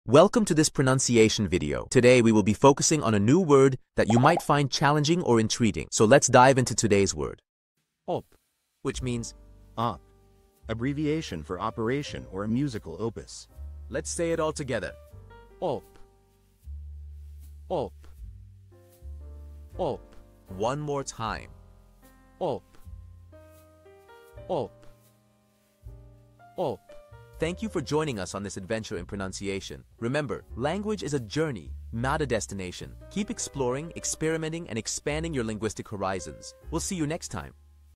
Welcome to this pronunciation video. Today we will be focusing on a new word that you might find challenging or intriguing. So let's dive into today's word. Op. Which means, Op. Abbreviation for operation or a musical opus. let's say it all together. Op. Op. Op. One more time. Op. Op. Op. Thank you for joining us on this adventure in pronunciation. Remember, language is a journey, not a destination. Keep exploring, experimenting, and expanding your linguistic horizons. We'll see you next time.